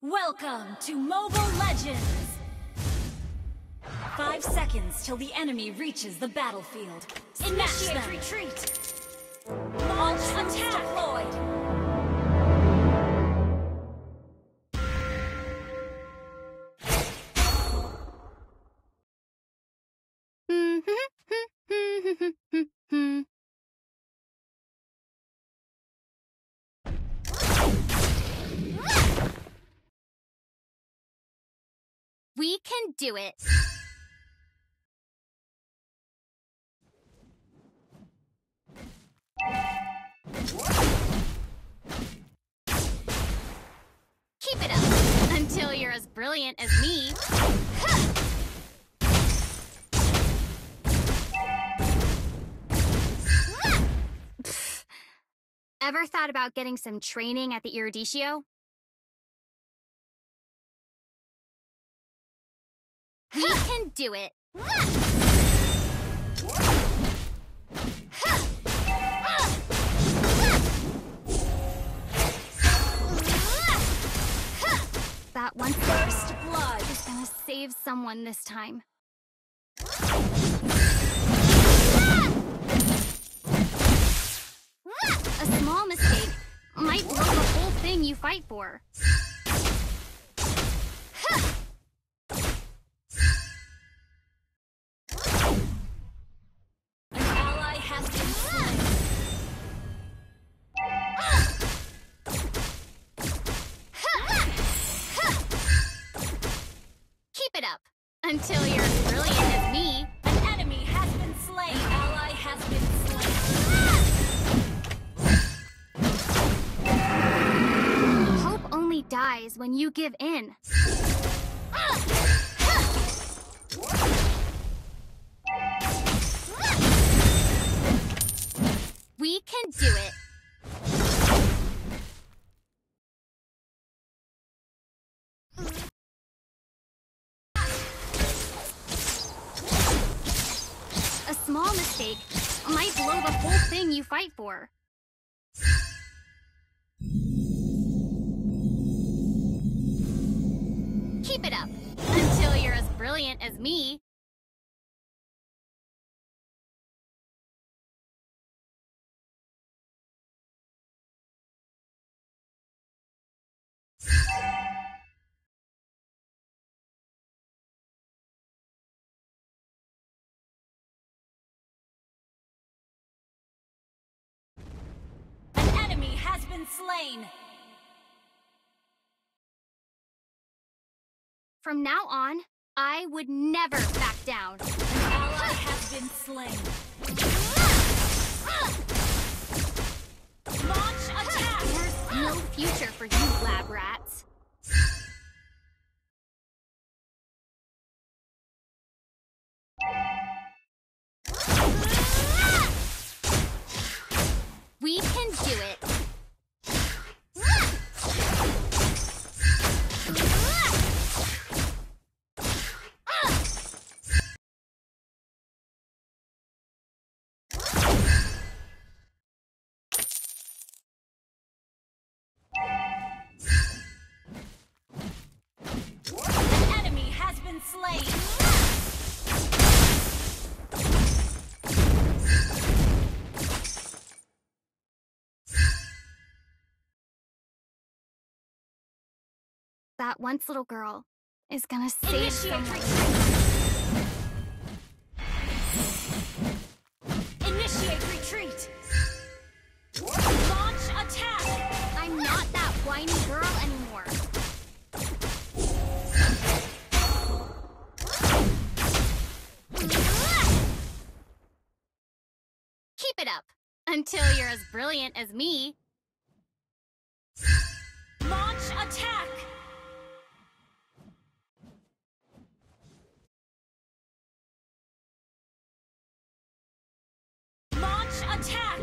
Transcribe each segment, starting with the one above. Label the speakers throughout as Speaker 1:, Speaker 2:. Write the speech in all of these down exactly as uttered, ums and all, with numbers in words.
Speaker 1: Welcome to Mobile Legends! Five seconds till the enemy reaches the battlefield. Initiate retreat! Launch attack! Deployed!
Speaker 2: We can do it. Keep it up until you're as brilliant as me. Ever thought about getting some training at the Eruditio? We can do it. That one first blood is gonna save someone this time. A small mistake might blow the whole thing you fight for. Until you're as brilliant as me.
Speaker 1: An enemy has been slain. An ally has been slain.
Speaker 2: Hope only dies when you give in. We can do it. A small mistake might blow the whole thing you fight for. Keep it up until you're as brilliant as me.
Speaker 1: Has been slain.
Speaker 2: From now on, I would never back down.
Speaker 1: An ally has been slain. Launch attack!
Speaker 2: There's no future for you, lab rats. We can do it.
Speaker 1: An enemy has been slain.
Speaker 2: That once little girl is gonna save someone.
Speaker 1: Initiate retreat. Launch attack.
Speaker 2: I'm not that whiny girl anymore. Keep it up until you're as brilliant as me.
Speaker 1: Launch attack. Launch attack!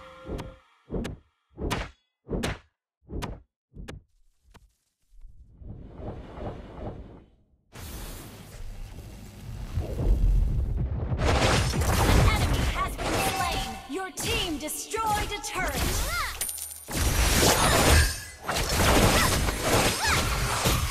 Speaker 1: An enemy has been slain! Your team destroyed a turret!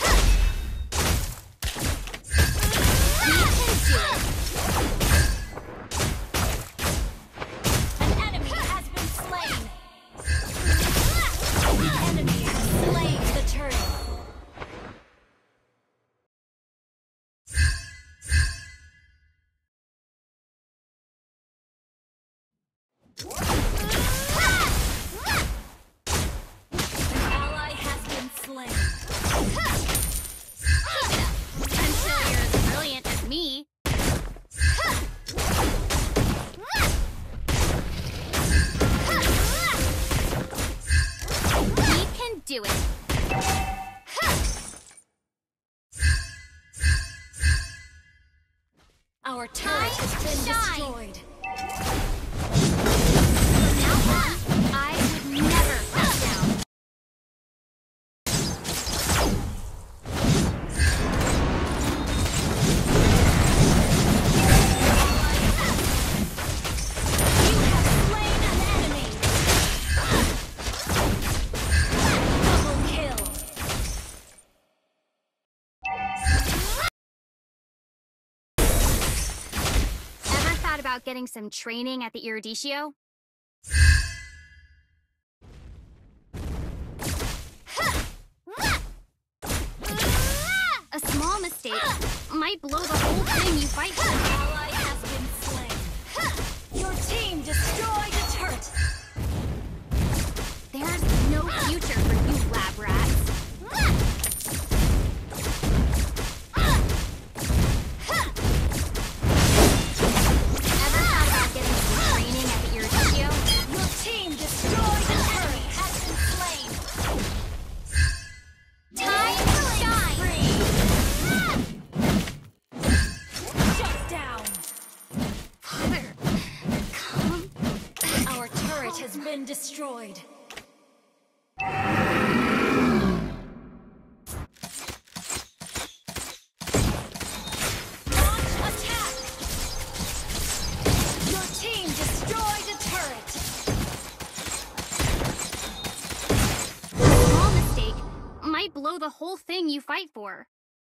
Speaker 2: do it!
Speaker 1: Our turret has been destroyed.
Speaker 2: From now on, I would never back down.
Speaker 1: You have slain an enemy. Double kill.
Speaker 2: Ever thought about getting some training at the Eruditio? A small mistake might blow the whole thing you fight for.
Speaker 1: Ally has been slain. Your team destroyed a turret.
Speaker 2: There's no future for you lab rats. Ever thought about getting some training at the Eruditio?
Speaker 1: Your team destroyed a turret. Has been slain.
Speaker 2: Time to shine!
Speaker 1: Shut down.
Speaker 2: Father, come.
Speaker 1: Our turret has been destroyed. Launch attack. Your team destroyed a turret.
Speaker 2: A small mistake might blow the whole thing you fight for.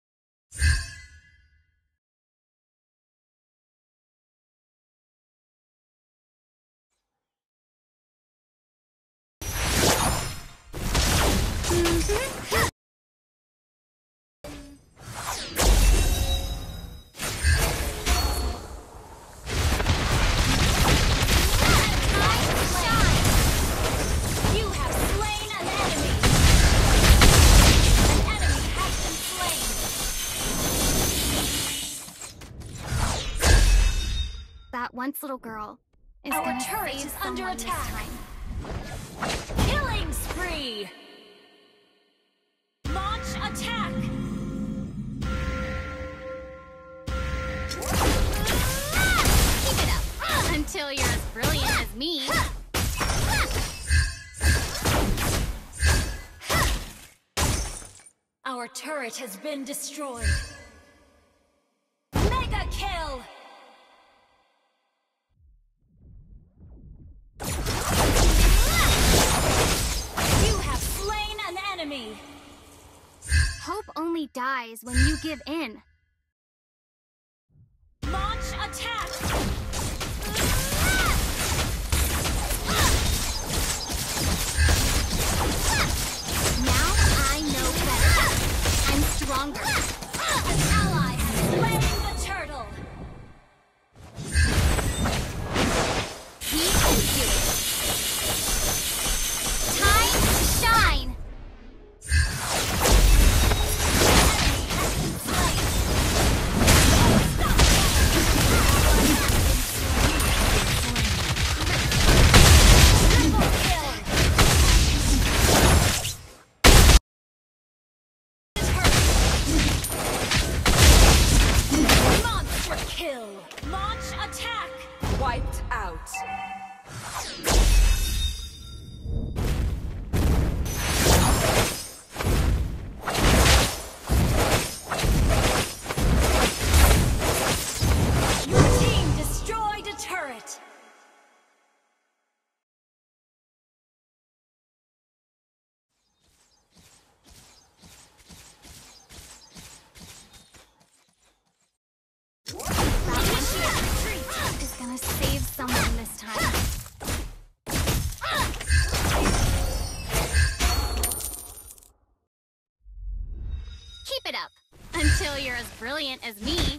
Speaker 1: You have slain an enemy. An enemy has been slain.
Speaker 2: That once little girl is
Speaker 1: Our
Speaker 2: gonna
Speaker 1: turret
Speaker 2: save
Speaker 1: is under
Speaker 2: someone this
Speaker 1: attack.
Speaker 2: time.
Speaker 1: Killing spree. Launch attack.
Speaker 2: Keep it up until you're as brilliant as me.
Speaker 1: Our turret has been destroyed. Mega kill. You have slain an enemy.
Speaker 2: Hope only dies when you give in.
Speaker 1: Launch attack.
Speaker 2: Now I know better. I'm stronger.
Speaker 1: An ally has slain the turtle.
Speaker 2: We can do it. Time to shine.
Speaker 1: Triple kill. Monster kill. Launch attack.
Speaker 3: Wiped out.
Speaker 1: Your team destroyed a turret.
Speaker 2: That is gonna save someone this time. Keep it up until you're as brilliant as me.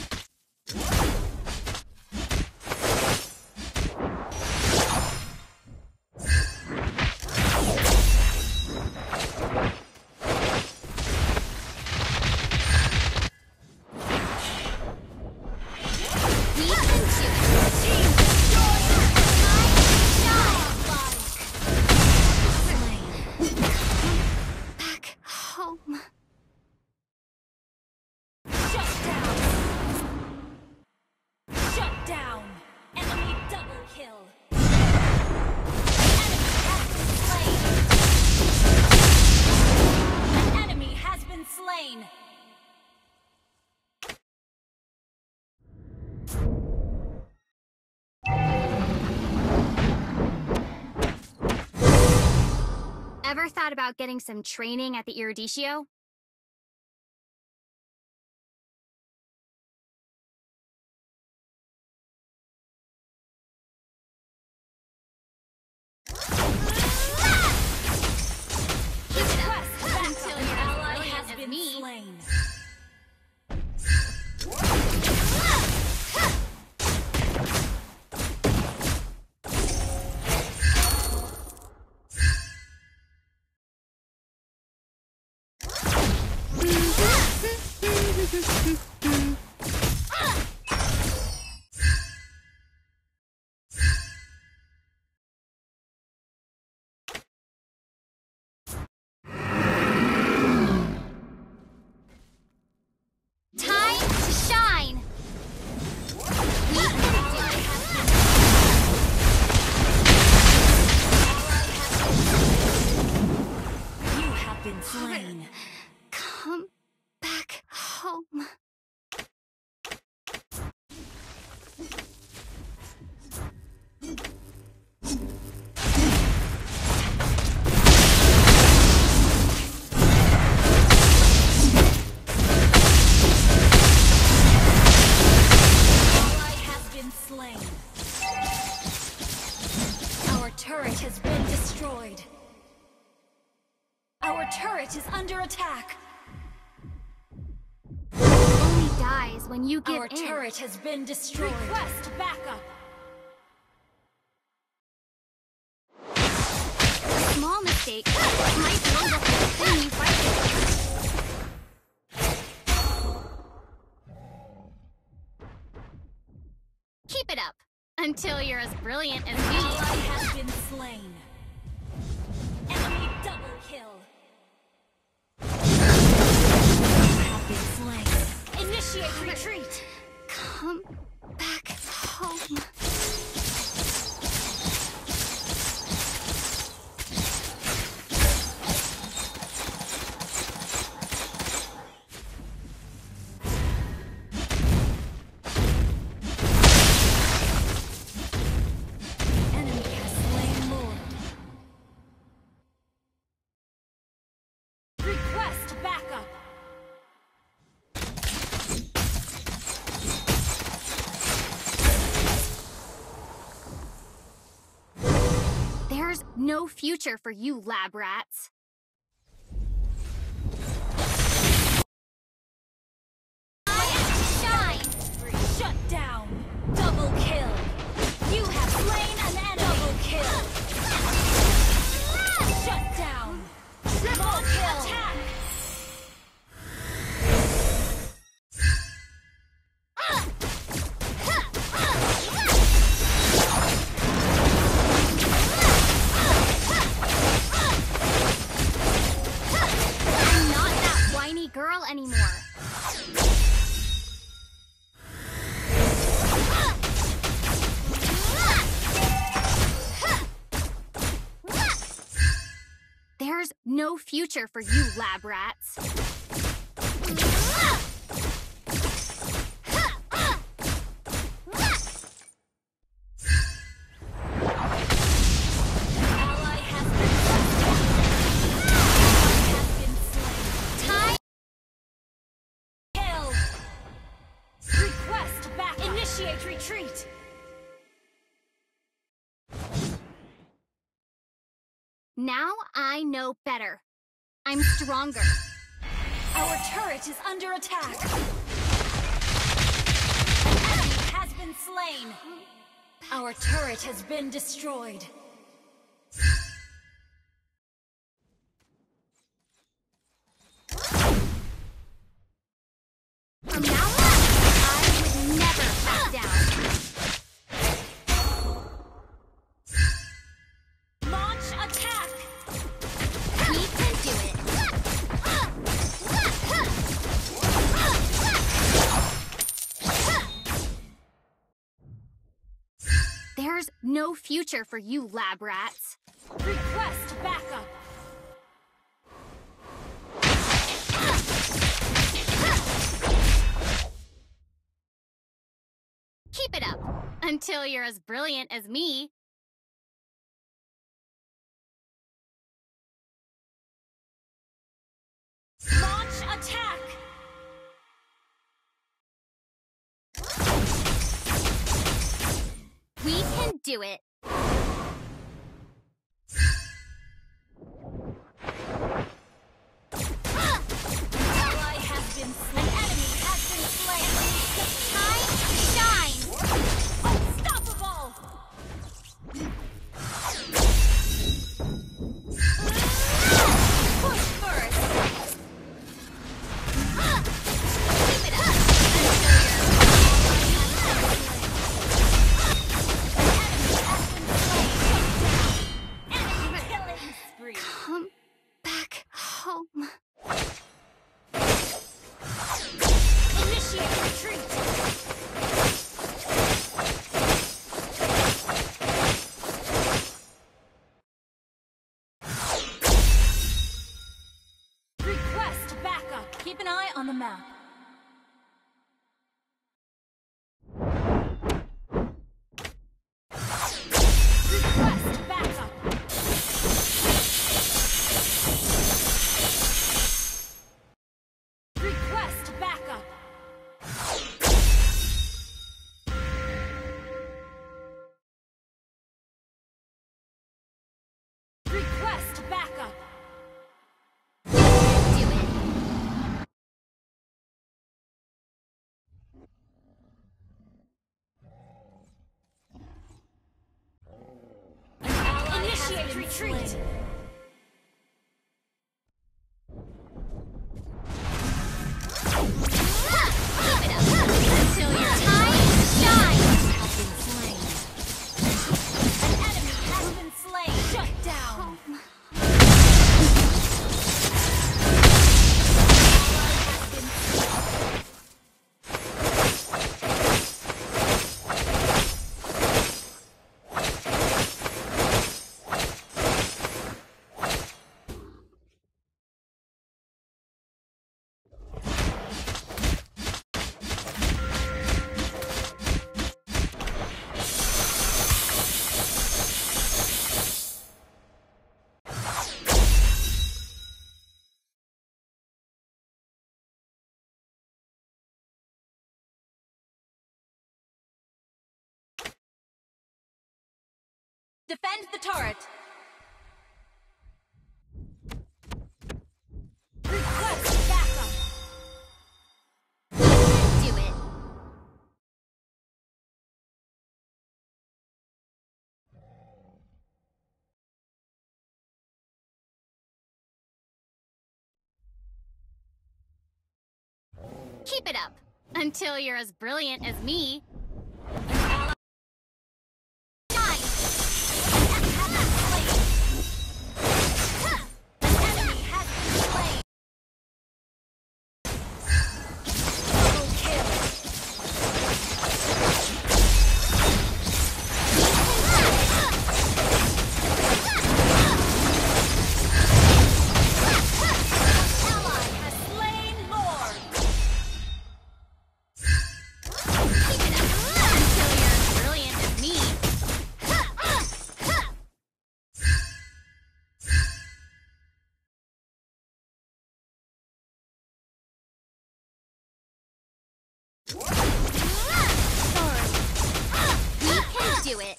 Speaker 2: We can do it.
Speaker 1: Team destroyed.
Speaker 2: Shine.
Speaker 1: Slain.
Speaker 2: Ever thought about getting some training at the Eruditio? Come back home.
Speaker 1: Ally has been slain. Our turret has been destroyed. Our turret is under attack.
Speaker 2: Only dies when you give
Speaker 1: Our
Speaker 2: in.
Speaker 1: turret has been destroyed. Request backup.
Speaker 2: A small mistake might blow the whole thing you fight for. Keep it up until you're as brilliant as me.
Speaker 1: Ally has been slain. Enemy double kill. Have been slain. Initiate retreat.
Speaker 2: Come back home.
Speaker 1: Enemy has slain Lord. Request backup.
Speaker 2: There's no future for you, lab rats.
Speaker 1: Shine. Shut down. Double kill. You have slain an enemy. Double kill. Shut down. Triple kill. Attack.
Speaker 2: I'm not that whiny girl anymore. There's no future for you, lab rats.
Speaker 1: Ally has been Ally has been slain.
Speaker 2: Time.
Speaker 1: Kill. Request back. Initiate retreat.
Speaker 2: Now I know better. I'm stronger.
Speaker 1: Our turret is under attack. An enemy has been slain. Our turret has been destroyed.
Speaker 2: From now on, I would never back down.
Speaker 1: Launch attack.
Speaker 2: We can do it. There's no future for you, lab rats.
Speaker 1: Request backup.
Speaker 2: Keep it up until you're as brilliant as me. do it.
Speaker 1: Ally has been slain. An enemy has been slain.
Speaker 2: Time shine.
Speaker 1: Unstoppable! Push first.
Speaker 2: Keep it up.
Speaker 1: Enemy killing spree.
Speaker 2: Come back home.
Speaker 1: Initiate retreat. Request backup. Keep an eye on the map. Request backup. Request backup. Request backup.
Speaker 2: Do it.
Speaker 1: An ally Initiate retreat. Slain.
Speaker 2: Keep it up until your time shines.
Speaker 1: An enemy has been slain. Shut down. Defend the turret. Request backup.
Speaker 2: Do it. Keep it up until you're as brilliant as me. Do it.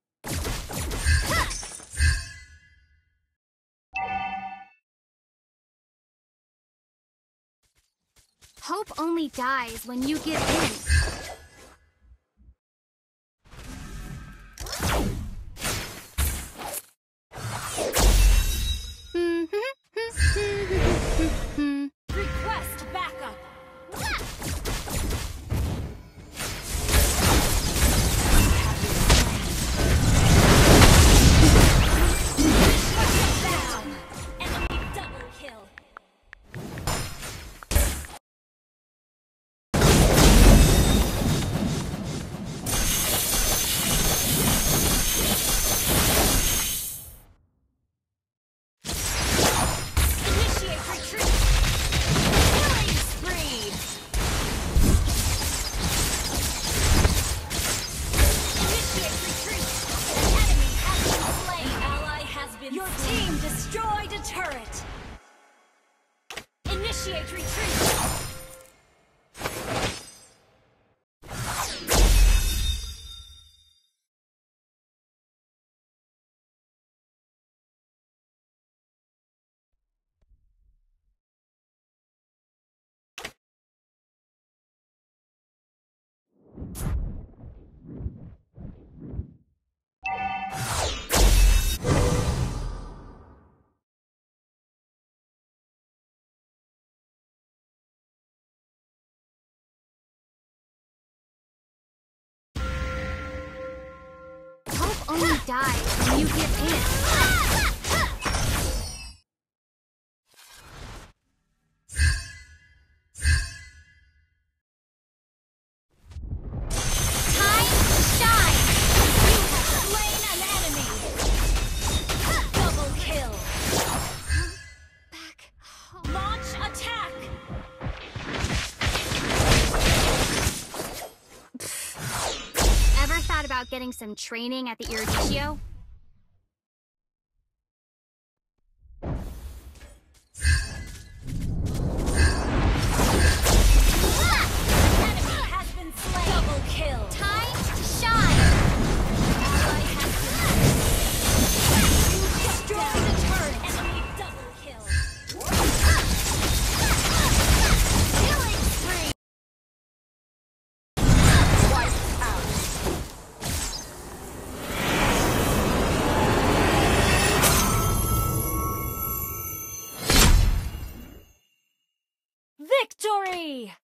Speaker 2: Hope only dies when you give in.
Speaker 1: Request backup. Your team destroyed a turret! Initiate retreat!
Speaker 2: Hope only dies when you give in. Time to shine!
Speaker 1: You have slain an enemy. Double kill.
Speaker 2: Back home.
Speaker 1: Launch attack.
Speaker 2: Ever thought about getting some training at the Eruditio?
Speaker 1: Enemy has been slain. Double kill.
Speaker 2: Time to shine!
Speaker 1: Ally has been destroy the turret. Enemy double kill.
Speaker 2: Killing spree!
Speaker 1: Victory!